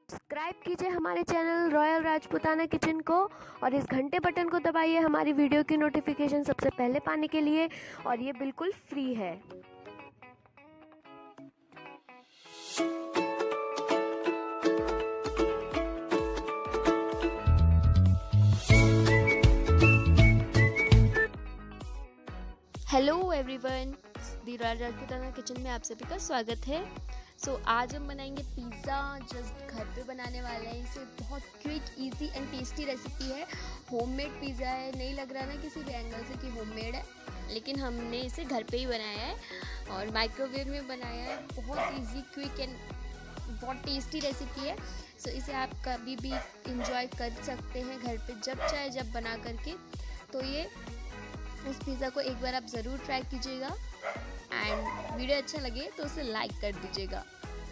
Subscribe कीजिए हमारे channel royal Rajputana kitchen को और इस घंटे बटन को दबाइए हमारी वीडियो की नोटिफिकेशन सबसे पहले पाने के लिए, और ये बिल्कुल फ्री है। Hello everyone, the royal Rajputana kitchen में आप सभी का स्वागत है। आज हम बनाएंगे पिज़्ज़ा, जस्ट घर पे बनाने वाले हैं। इसे बहुत quick, easy and tasty recipe है। होममेड पिज़्ज़ा है, नहीं लग रहा ना किसी भी एंगल से कि होममेड है, लेकिन हमने इसे घर पे ही बनाया है और माइक्रोवेव में बनाया है। बहुत इजी, क्विक एंड बहुत टेस्टी रेसिपी है। इसे आप कभी भी इंजॉय कर सकते हैं घर पे, जब चाहे जब बना करके। तो ये इस पिज़्ज़ा को एक बार आप ज़रूर ट्राई कीजिएगा एंड वीडियो अच्छा लगे तो उसे लाइक कर दीजिएगा।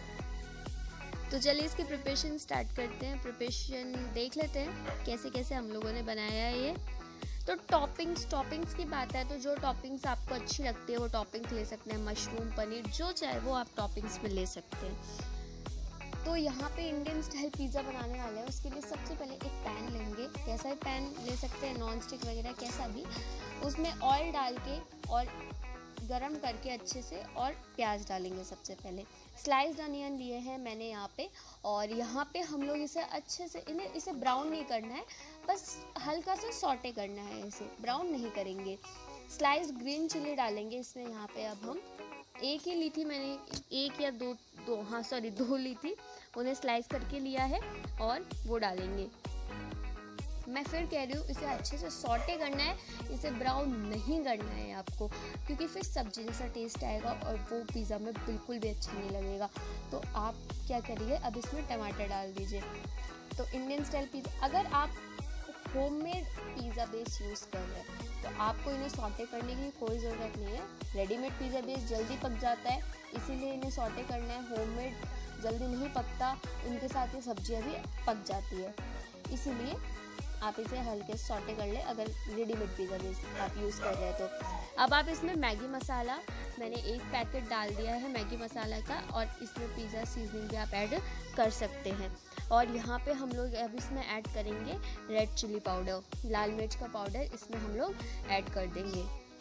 तो चलिए इसकी प्रिपरेशन स्टार्ट करते हैं। प्रिपरेशन देख लेते हैं कैसे कैसे हम लोगों ने बनाया है ये। तो टॉपिंग्स की बात है, तो जो टॉपिंग्स आपको अच्छी लगती है वो टॉपिंग्स ले सकते हैं। मशरूम, पनीर, जो चाहे वो आप टॉपिंग्स में ले सकते हैं। तो यहाँ पे इंडियन स्टाइल पिज़्ज़ा बनाने वाले हैं। उसके लिए सबसे पहले एक पैन लेंगे। कैसा भी पैन ले सकते हैं, नॉन स्टिक वगैरह कैसा भी। उसमें ऑयल डाल के और गरम करके अच्छे से, और प्याज डालेंगे। सबसे पहले स्लाइस्ड अनियन लिए हैं मैंने यहाँ पे, और यहाँ पे हम लोग इसे अच्छे से इसे ब्राउन नहीं करना है, बस हल्का सा सॉटे करना है, इसे ब्राउन नहीं करेंगे। स्लाइस्ड ग्रीन चिली डालेंगे इसमें। यहाँ पे अब हम एक ही ली थी मैंने, एक या दो ली थी, उन्हें स्लाइस करके लिया है और वो डालेंगे। मैं फिर कह रही हूँ, इसे अच्छे से सॉटे करना है, इसे ब्राउन नहीं करना है आपको, क्योंकि फिर सब्जी जैसा टेस्ट आएगा और वो पिज़्ज़ा में बिल्कुल भी अच्छा नहीं लगेगा। तो आप क्या करिए, अब इसमें टमाटर डाल दीजिए। तो इंडियन स्टाइल पिज़्ज़ा, अगर आप होममेड पिज़्ज़ा बेस यूज़ कर रहे हैं तो आपको इन्हें सॉटे करने की कोई ज़रूरत नहीं है। रेडीमेड पिज़्ज़ा बेस जल्दी पक जाता है, इसीलिए इन्हें सॉटे करना है। होममेड जल्दी नहीं पकता, उनके साथ ये सब्जियाँ भी पक जाती है, इसीलिए आप इसे हल्के से सॉटे कर ले अगर रेडीमेड पिज़्ज़ा बेस आप यूज़ कर रहे हैं तो। अब आप इसमें मैगी मसाला, मैंने एक पैकेट डाल दिया है मैगी मसाला का, और इसमें पिज़्ज़ा सीजनिंग भी आप ऐड कर सकते हैं। और यहाँ पे हम लोग अब इसमें ऐड करेंगे रेड चिली पाउडर, लाल मिर्च का पाउडर इसमें हम लोग ऐड कर देंगे।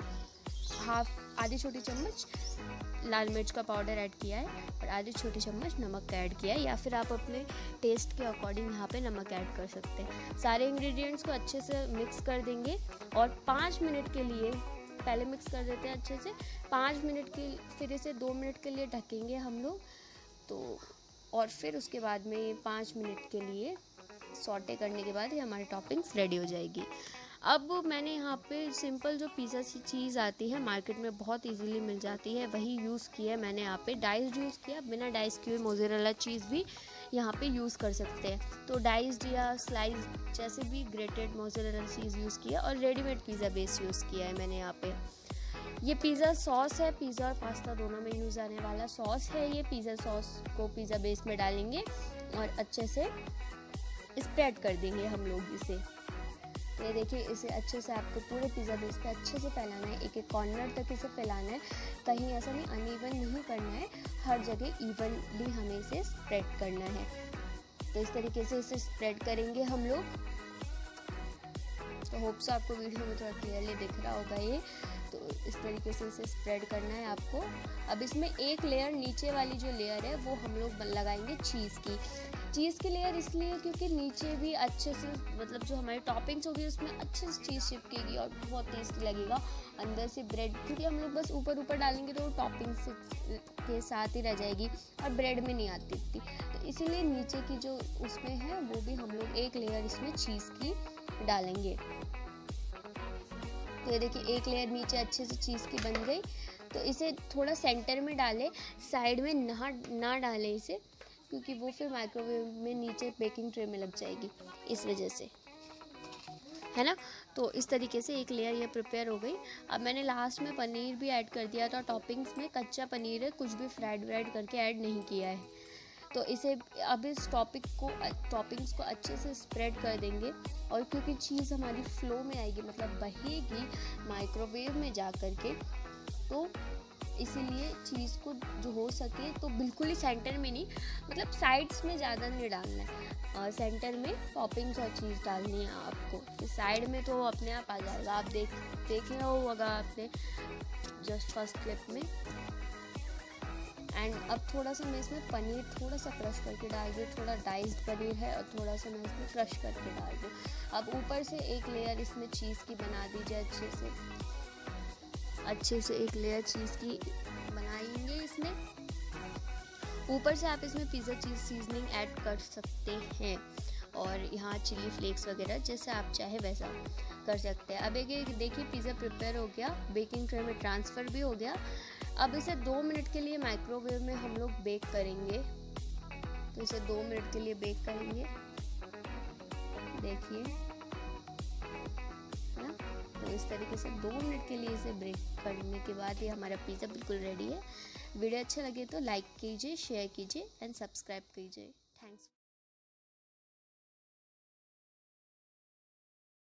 आधी छोटी चम्मच लाल मिर्च का पाउडर ऐड किया है और आधी छोटी चम्मच नमक का ऐड किया है, या फिर आप अपने टेस्ट के अकॉर्डिंग यहाँ पे नमक ऐड कर सकते हैं। सारे इंग्रेडिएंट्स को अच्छे से मिक्स कर देंगे और 5 मिनट के लिए पहले मिक्स कर देते हैं अच्छे से, 5 मिनट के, फिर इसे 2 मिनट के लिए ढकेंगे हम लोग। तो और फिर उसके बाद में 5 मिनट के लिए सॉटे करने के बाद ये हमारी टॉपिंग्स रेडी हो जाएगी। अब मैंने यहाँ पे सिंपल जो पिज़्ज़ा सी चीज़ आती है मार्केट में, बहुत इजीली मिल जाती है, वही यूज़ किया है मैंने यहाँ पे। डाइस्ड यूज़ किया, बिना डाइस किए मोज़रेला चीज़ भी यहाँ पे यूज़ कर सकते हैं। तो डाइस्ड या स्लाइस जैसे भी ग्रेटेड मोज़रेला चीज़ यूज़ किया, और रेडीमेड पिज़्ज़ा बेस यूज़ किया है मैंने यहाँ पे। ये पिज़्ज़ा सॉस है, पिज़्ज़ा और पास्ता दोनों में यूज़ आने वाला सॉस है ये। पिज़्ज़ा सॉस को पिज़्ज़ा बेस में डालेंगे और अच्छे से स्प्रेड कर देंगे हम लोग इसे। ये देखिए, इसे अच्छे से आपको पूरे पिज़्ज़ा बेस पे अच्छे से फैलाना है, एक एक कॉर्नर तक इसे फैलाना है। कहीं ऐसा नहीं अनइवन नहीं करना है, हर जगह इवनली हमें इसे स्प्रेड करना है। तो इस तरीके से इसे स्प्रेड करेंगे हम लोग। तो होप सो आपको वीडियो में थोड़ा क्लियरली दिख रहा होगा ये। तो इस तरीके से इसे स्प्रेड करना है आपको। अब इसमें एक लेयर, नीचे वाली जो लेयर है वो हम लोग लगाएंगे चीज़ की लेयर, इसलिए क्योंकि नीचे भी अच्छे से, मतलब जो हमारी टॉपिंग्स होगी उसमें अच्छे से चीज़ चिपकेगी और बहुत टेस्टी लगेगा। अंदर से ब्रेड, क्योंकि हम लोग बस ऊपर डालेंगे तो टॉपिंग्स के साथ ही रह जाएगी और ब्रेड में नहीं आती इतनी, तो इसीलिए नीचे की जो उसमें है वो भी हम लोग एक लेयर इसमें चीज़ की डालेंगे। तो ये देखिए, एक लेयर नीचे अच्छे से चीज़ की बन गई। तो इसे थोड़ा सेंटर में डालें, साइड में ना डालें इसे, क्योंकि वो फिर माइक्रोवेव में नीचे बेकिंग ट्रे में लग जाएगी, इस वजह से, है ना। तो इस तरीके से एक लेयर ये प्रिपेयर हो गई। अब मैंने लास्ट में पनीर भी ऐड कर दिया था टॉपिंग्स में। कच्चा पनीर है, कुछ भी फ्राइड करके ऐड नहीं किया है। तो इसे अब इस टॉपिंग्स को अच्छे से स्प्रेड कर देंगे, और क्योंकि चीज़ हमारी फ्लो में आएगी, मतलब बहेगी माइक्रोवेव में जा कर के, तो इसीलिए चीज़ को जो हो सके तो बिल्कुल ही सेंटर में नहीं, मतलब साइड्स में ज़्यादा नहीं डालना है, सेंटर में टॉपिंग्स और चीज़ डालनी है आपको। तो साइड में तो अपने आप आ जाएगा, आप देख रहे होगा आपने जस्ट फर्स्ट क्लिप में। एंड अब थोड़ा सा मैं इसमें पनीर थोड़ा सा क्रश करके डाल दूँ, थोड़ा डाइस्ड पनीर है और थोड़ा सा मैं इसमें क्रश करके डाल दूँ। अब ऊपर से एक लेयर इसमें चीज़ की बना दीजिए, अच्छे से एक लेयर चीज़ की बनाएंगे इसमें। ऊपर से आप इसमें पिज़्ज़ा चीज़ सीजनिंग ऐड कर सकते हैं और यहाँ चिली फ्लेक्स वगैरह जैसे आप चाहे वैसा कर सकते हैं। अब एक देखिए पिज़्ज़ा प्रिपेयर हो गया, बेकिंग ट्रे में ट्रांसफ़र भी हो गया। अब इसे 2 मिनट के लिए माइक्रोवेव में हम लोग बेक करेंगे। तो इसे 2 मिनट के लिए बेक करेंगे, देखिए है ना। तो इस तरीके से 2 मिनट के लिए इसे बेक करने के बाद ये हमारा पिज़्ज़ा बिल्कुल रेडी है। वीडियो अच्छा लगे तो लाइक कीजिए, शेयर कीजिए एंड सब्सक्राइब कीजिए।